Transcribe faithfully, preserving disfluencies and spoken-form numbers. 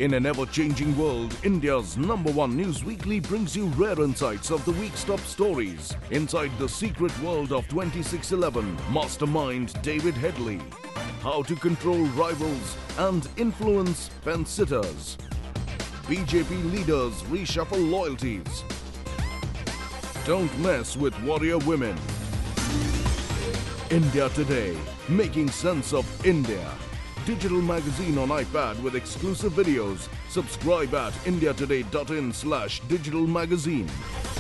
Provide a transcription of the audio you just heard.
In an ever-changing world, India's number one news weekly brings you rare insights of the week's top stories. Inside the secret world of twenty-six eleven, mastermind David Headley. How to control rivals and influence fence-sitters. B J P leaders reshuffle loyalties. Don't mess with warrior women. India Today, making sense of India. Digital magazine on iPad with exclusive videos. Subscribe at india today dot in slash digital magazine.